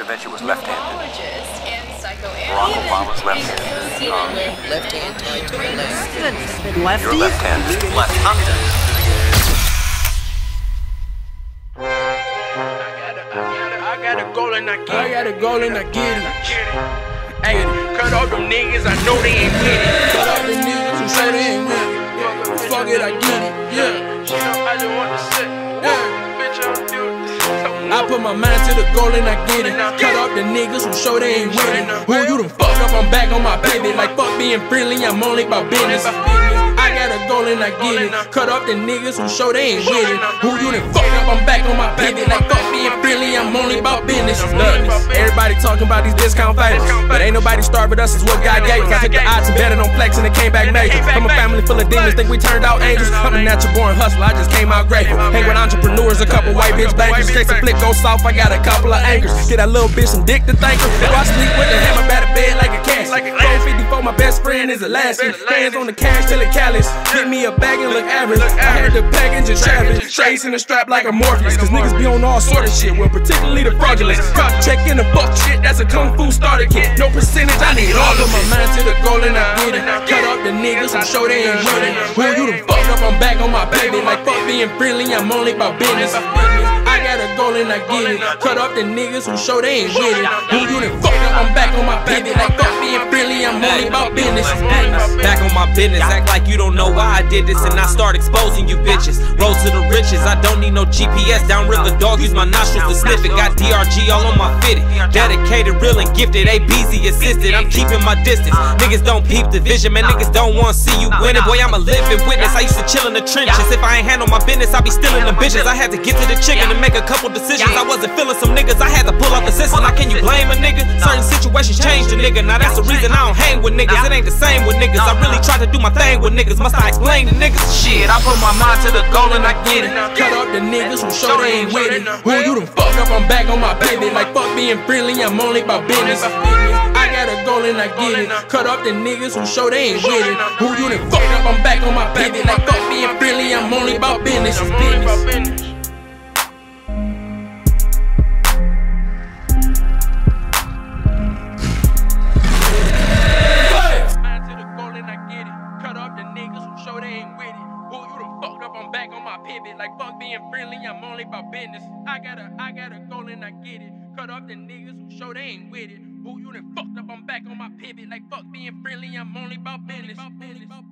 that you was left-handed. Barack Obama's left-handed. Left hand tied to the left. Goodness, you're left-handed. Lefthanders. I got a goal and I get it. Hey, cut off them niggas, I know they ain't with it. Cut off them niggas who say they ain't with it. Fuck it, I get it, yeah. She know I just want to sit, yeah. Bitch, I don't do it. I put my mind to the goal and I get it. Cut off the niggas who show they ain't with it. Who you done fuck up, I'm back on my pivot. Like fuck being friendly, I'm only about business. I got a goal and I get it. Cut off the niggas who show they ain't with it. Who you done fuck up, I'm back on my pivot. Like fuck being friendly, I'm only about business. Look, everybody talking about these discount favors, but ain't nobody starving us, is what God gave us. I took the odds and betted on flex and it came back major. From a family full of demons, think we turned out angels. I'm a natural born hustler, I just came out grateful. Hang with entrepreneurs, a couple white bitch bankers. In case the flick goes soft, I got a couple of anchors. Get that little bitch some dick to thank her. Do I sleep with the hammer by the bed like a cash? 454, my best friend is Alaskan. Hands on the cash till it callous. Get me a bag and look average. I had the package and traffic, chasing the strap like a Morpheus. Cause niggas be on all sort of shit, well particularly the fraudulent. Caught check in the fuck shit, that's a kung fu starter kit. No percentage, I need all of my mind to the goal and I get it. Cut off the niggas who show they ain't with it. Who you done fuck up, I'm back on my baby. Like fuck being friendly, I'm only about business. I got a goal and I get it. Cut off the niggas who show they ain't with it. Who you done fuck up, I'm back on my baby. Like fuck being friendly, I'm only about business. Back on my business, act like you don't know why I did this, and I start exposing you bitches. Road to the riches, I don't need no GPS. Downriver dog, use my nostrils to sniff it. Got DRG all on my fitted. Dedicated, real and gifted, ABZ assisted. I'm keeping my distance. Niggas don't peep the vision, man. Niggas don't want to see you winning. Boy, I'm a living witness. I used to chill in the trenches. If I ain't handle my business, I be stealing the bitches. I had to get to the chicken to make a couple decisions. I wasn't feeling some niggas, I had to pull out the system. Now can you blame a nigga? Certain situations change the nigga. Now that's the reason I don't hang with niggas. It ain't the same with niggas. I really try to do my thing with niggas. Must I explain to niggas? Shit, I put my mind to the goal and I get it. Cut off the niggas who show they ain't with it. Who you done fuck up, I'm back on my baby. Like fuck being friendly, I'm only about business. I got a goal and I get it. Cut off the niggas who show they ain't with it. Who you done fuck up, I'm back on my baby. Like fuck being friendly, I'm only about business. Like fuck being friendly, I'm only about business. I got a goal and I get it. Cut off the niggas who show they ain't with it. Who you done fucked up, I'm back on my pivot. Like fuck being friendly, I'm only about business.